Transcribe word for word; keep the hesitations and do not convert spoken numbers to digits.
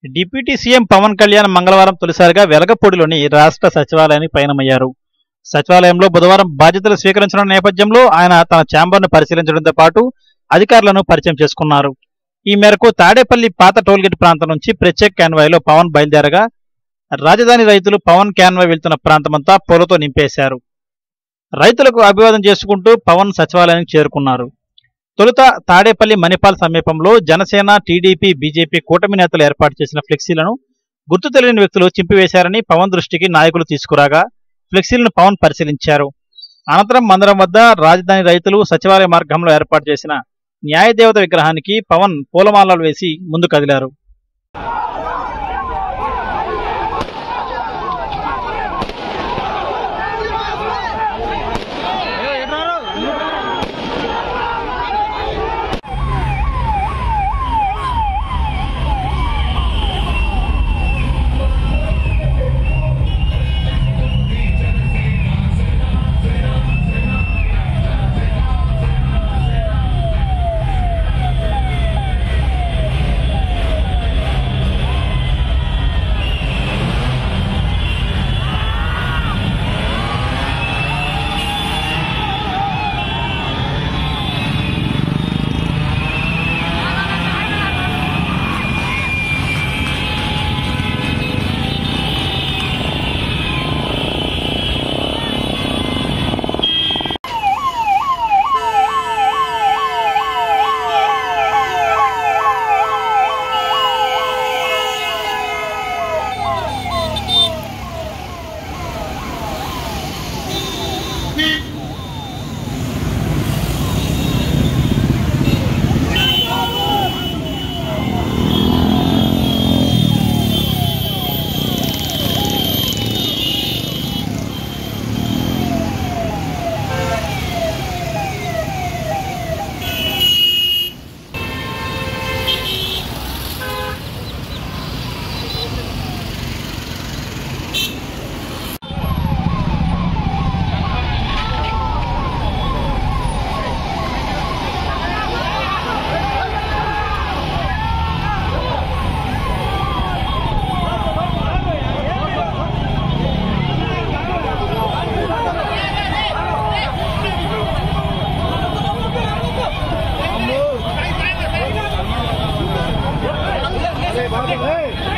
Deputy CM Pawan Kalyan మంగళవారం తొలిసారిగా వెలగపూడిలోని రాష్ట్ర సచివాలయానికి పయనమయ్యారు. సచివాలయంలో బుధవారం బాధ్యతలు స్వీకరించిన నేపథ్యంలో ఆయన తన ఛాంబర్ను పరిశీలించడంతో పాటు అధికారులను పరిచయం చేసుకున్నారు. ఈ మేరకు తాడేపల్లి పాత టోల్గేట్ ప్రాంతం నుంచి ప్రత్యేక కాన్వాయ్లో పవన్ బయలుదేరగా రాజధాని రైతులు పవన్ కాన్వాయ్ వెళ్తున్న ప్రాంతమంతా పూలతో నింపేశారు. రైతులకు అభివాదం చేసుకుంటూ పవన్ సచివాలయానికి చేరుకున్నారు. తొలుత తాడేపల్లి మణిపాల్ సమీపంలో జనసేన, టీడీపీ, బీజేపీ కూటమి నేతలు ఏర్పాటు చేసిన ఫ్లెక్సీలను గుర్తు తెలియని వ్యక్తులు చింపివేశారని పవన్ దృష్టికి నాయకులు తీసుకురాగా ఫ్లెక్సీలను పవన్ పరిశీలించారు. అనంతరం మందరం వద్ద రాజధాని రైతులు సచివాలయ మార్గంలో ఏర్పాటు చేసిన న్యాయదేవత విగ్రహానికి పవన్ పూలమాలలు వేసి ముందు కదిలారు. Hey!